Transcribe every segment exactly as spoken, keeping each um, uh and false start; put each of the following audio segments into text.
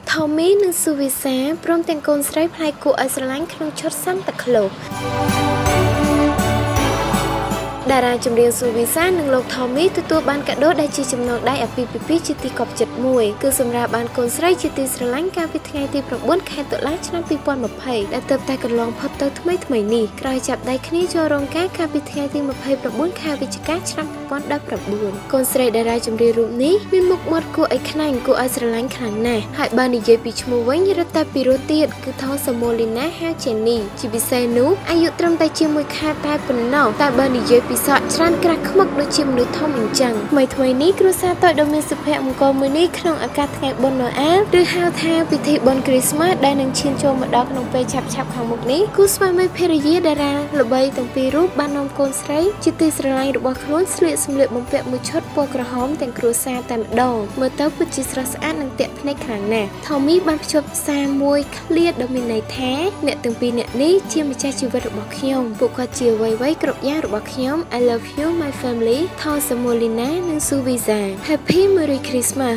ทอมมี่និងស៊ូវីសាព្រមទាំងកូនស្រីផ្លែគួរឲ្យស្រឡាញ់ក្នុងឈុតសាន់តាក្លូសតារាចម្រៀងស៊ូវីសានិងលោកថមមីទទួលបានកាដូដែលជាចំណងដៃអាពាហ៍ពិពាហ៍ជាទីកប់ចិត្តមួយគឺសម្រាប់បានកូនស្រីជាទីស្រឡាញ់កាលពីថ្ងៃទីប្រាំបួនខែតុលាឆ្នាំពីរពាន់ម្ភៃដែលទើបតែកន្លងផុតទៅថ្មីថ្មីនេះក្រោយចាប់ដៃគ្នាចូលរោងការកាលពីថ្ងៃទីម្ភៃប្រាំបួនខែវិច្ឆិកាឆ្នាំពីរពាន់ដប់ប្រាំបួនកូនស្រីតារាចម្រៀងរូបនេះមានមុខមាត់គួរឲ្យខ្លាញ់គួរឲ្យស្រឡាញ់ខ្លាំងណាស់ហើយបើនិយាយពីឈ្មោះវិញរត់តែពីរោះទៀតគឺថោសាម៉ូលីណាហៅចេនីជាពិសេសនោះអាយុត្រឹមតែជាមួយខែតែប៉ុណ្ណោះតែបើនិយាយពីសក់ច្រើនក្រាស់ខ្មឹកដូចជាមនុស្សធំអញ្ចឹងថ្មីថ្មីនេះគ្រួសារតូចដ៏មានសុភមង្គលមួយនេះក្នុងឱកាសថ្ងៃបុណ្យណូអែលឬហៅថាពិធីបុណ្យគ្រីស្មាសដែលនឹងឈានចូលមកដល់ក្នុងពេលឆាប់ឆាប់ខាងមុខនេះគូស្វាមីភរិយាតារាល្បីទាំងពីររូបបាននាំកូនស្រីជាទីស្រឡាញ់របស់ខ្លួនស្លៀកសម្លៀកបំពាក់មួយឈុតពណ៌ក្រហមទាំងគ្រួសារតែម្ដងមើលទៅពិតជាស្រស់ស្អាតនិងទាក់ភ្នែកខ្លាំងណាស់ថូមីបានភ្ជាប់សារមួយឃ្លាដ៏មានន័យថាអ្នកទាំងពីរអ្នកនេះជាម្ចាស់ជីវិតរបស់ខ្ញុំពួកគាត់ជាអ្វីៗគ្រប់យ៉ាងរបស់ខ្ញុំ I love you my family ថោសាម៉ូលីណានិងស៊ូវីសា Happy Merry Christmas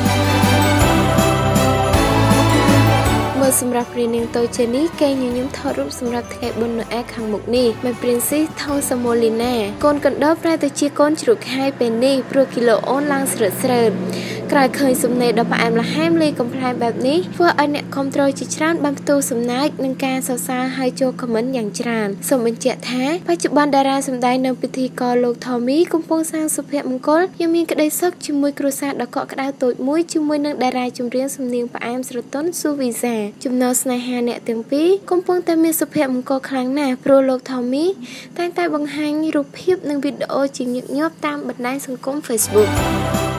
មើលសម្រាប់ព្រានាងតូចចេនីគេញញឹមថតរូបសម្រាប់ថ្ងៃបុណ្យណូអែលខាងមុខនេះមិនព្រានស៊ីថោសាម៉ូលីណាកូនកណ្ដោប្រែទៅជាកូនជ្រូកខាយពេលនេះព្រោះគីឡូអូនឡើងស្រើតស្រើតក្រោយឃើញសំណេរដ៏ផ្អែមល្ហែមលាយកំប្លែងបែបនេះធ្វើឲ្យអ្នកគាំទ្រជាច្រើនបានផ្ទុះសំណើចនឹងការសរសើរហើយចូលខមមិនយ៉ាងច្រើនសូមបញ្ជាក់ថាបច្ចុប្បន្នតារាសម្ដែងនៅពិធីករលោកថូមីកំពុងសាងសុភមង្គលយ៉ាងមានក្តីសុខជាមួយគ្រួសារដ៏កក់ក្ដៅតូចមួយជាមួយនឹងតារាចម្រៀងសំនៀងផ្អែមស្រទន់ស៊ូវីសាចំណងស្នេហាអ្នកទាំងពីរកំពុងតែមានសុភមង្គលខ្លាំងណាស់ព្រោះលោកថូមីតែងតែបង្ហាញរូបភាពនិងវីដេអូជាញឹកញាប់តាមបណ្ដាញសង្គម Facebook